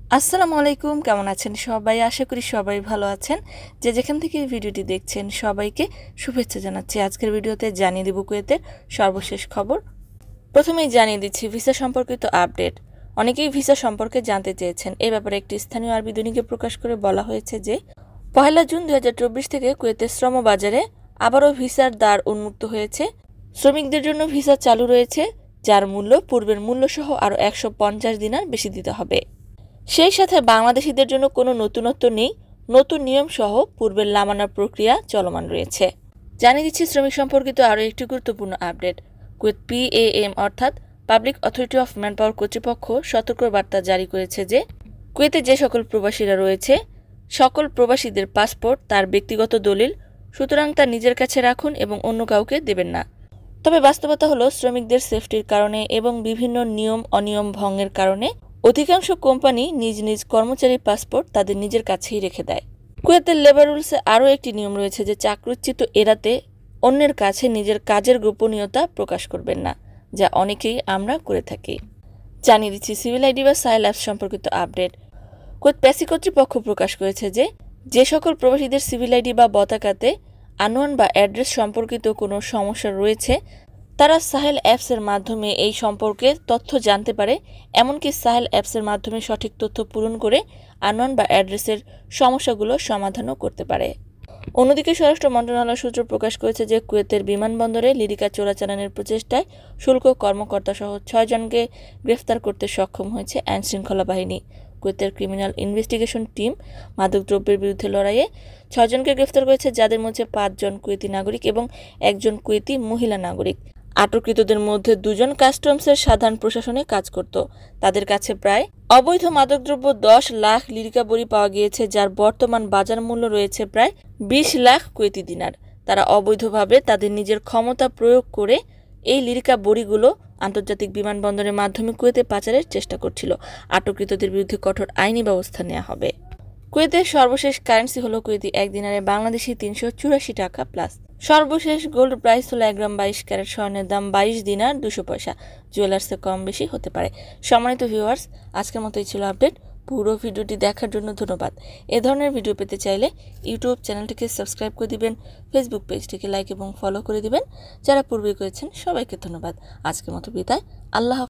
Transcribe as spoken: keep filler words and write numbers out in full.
আসসালামু আলাইকুম, কেমন আছেন সবাই? আশা করি সবাই ভালো আছেন। যে যেখান থেকে ভিডিওটি দেখছেন সবাইকে শুভেচ্ছা জানাচ্ছি। আজকের ভিডিওতে জানিয়ে দেব কুয়েতের সর্বশেষ খবর। প্রথমেই জানিয়ে দিচ্ছি ভিসা সম্পর্কিত আপডেট। অনেকেই ভিসা সম্পর্কে জানতে চেয়েছেন। এ ব্যাপারে একটি স্থানীয় আরবি দৈনিকে প্রকাশ করে বলা হয়েছে যে পহেলা জুন দুই হাজার চব্বিশ থেকে কুয়েতের শ্রমবাজারে আবারও ভিসার দ্বার উন্মুক্ত হয়েছে। শ্রমিকদের জন্য ভিসা চালু রয়েছে, যার মূল্য পূর্বের মূল্যসহ আরও একশো পঞ্চাশ দিনার বেশি দিতে হবে। সেই সাথে বাংলাদেশিদের জন্য কোনো নতুনত্ব নেই। নতুন নিয়ম সহ পূর্বের লামানার প্রক্রিয়া চলমান রয়েছে। জানিয়ে দিচ্ছি শ্রমিক সম্পর্কিত আরও একটি গুরুত্বপূর্ণ আপডেট। কুয়েত পিএএম অর্থাৎ পাবলিক অথরিটি অফ ম্যানপাওয়ার কর্তৃপক্ষ সতর্ক বার্তা জারি করেছে যে কুয়েতে যে সকল প্রবাসীরা রয়েছে সকল প্রবাসীদের পাসপোর্ট তার ব্যক্তিগত দলিল, সুতরাং তা নিজের কাছে রাখুন এবং অন্য কাউকে দেবেন না। তবে বাস্তবতা হলো শ্রমিকদের সেফটির কারণে এবং বিভিন্ন নিয়ম অনিয়ম ভঙ্গের কারণে অধিকাংশ কোম্পানি নিজ নিজ কর্মচারীর পাসপোর্ট তাদের নিজের কাছেই রেখে দেয়। কুয়েতের লেবার রুলসে আরও একটি নিয়ম রয়েছে যে চাকরিচ্যুত এড়াতে অন্যের কাছে নিজের কাজের গোপনীয়তা প্রকাশ করবেন না, যা অনেকেই আমরা করে থাকি। জানিয়ে দিচ্ছি সিভিল আইডি বা সাইল অ্যাপস সম্পর্কিত আপডেট। কুয়েত প্যাসি কর্তৃপক্ষ প্রকাশ করেছে যে যে সকল প্রবাসীদের সিভিল আইডি বা বতাকাতে আনওয়ান বা অ্যাড্রেস সম্পর্কিত কোনো সমস্যা রয়েছে তারা সাহেল অ্যাপসের মাধ্যমে এই সম্পর্কে তথ্য জানতে পারে। এমনকি সাহেল অ্যাপসের মাধ্যমে সঠিক তথ্য পূরণ করে আনওয়ান বা অ্যাড্রেসের সমস্যাগুলো সমাধানও করতে পারে। অন্যদিকে স্বরাষ্ট্র মন্ত্রণালয় সূত্র প্রকাশ করেছে যে কুয়েতের বিমানবন্দরে লিরিকা চোরাচালানের প্রচেষ্টায় শুল্ক কর্মকর্তা সহ ছয়জনকে গ্রেফতার করতে সক্ষম হয়েছে আইনশৃঙ্খলা বাহিনী। কুয়েতের ক্রিমিনাল ইনভেস্টিগেশন টিম মাদকদ্রব্যের বিরুদ্ধে লড়াইয়ে ছয়জনকে গ্রেফতার করেছে, যাদের মধ্যে পাঁচজন কুয়েতি নাগরিক এবং একজন কুয়েতি মহিলা নাগরিক। আটককৃতদের মধ্যে দুজন কাস্টমসের সাধারণ প্রশাসনে কাজ করত। তাদের কাছে প্রায় অবৈধ মাদকদ্রব্য দশ লাখ লিরিকা বড়ি পাওয়া গিয়েছে, যার বর্তমান বাজার মূল্য রয়েছে প্রায় বিশ লাখ কুয়েতি দিনার। তারা অবৈধভাবে তাদের নিজের ক্ষমতা প্রয়োগ করে এই লিরিকা বড়িগুলো আন্তর্জাতিক বিমানবন্দরের মাধ্যমে কুয়েতে পাচারের চেষ্টা করছিল। আটককৃতদের বিরুদ্ধে কঠোর আইনি ব্যবস্থা নেওয়া হবে। কুয়েতের সর্বশেষ কারেন্সি হলো কুয়েতি এক দিনারে বাংলাদেশি তিনশো চুরাশি টাকা প্লাস। সর্বশেষ গোল্ড প্রাইস হলো এক গ্রাম বাইশ ক্যারেট স্বর্ণের দাম বাইশ দিনার দুশো পয়সা। জুয়েলার্সে কম বেশি হতে পারে। সম্মানিত ভিউয়ার্স, আজকের মতোই ছিল আপডেট। পুরো ভিডিওটি দেখার জন্য ধন্যবাদ। এ ধরনের ভিডিও পেতে চাইলে ইউটিউব চ্যানেলটিকে সাবস্ক্রাইব করে দিবেন, ফেসবুক পেজটিকে লাইক এবং ফলো করে দিবেন। যারা পূর্বে করেছেন সবাইকে ধন্যবাদ। আজকের মতো বিদায়। আল্লাহ।